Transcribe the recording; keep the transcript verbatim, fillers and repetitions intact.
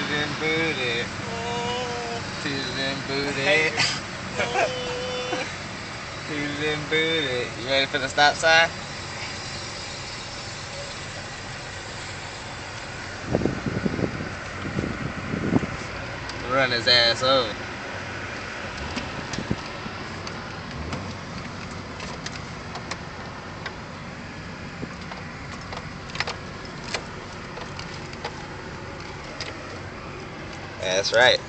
Tootin' booty. Tootin' booty. Tootin' booty. You ready for the stop sign? Run his ass over. That's right.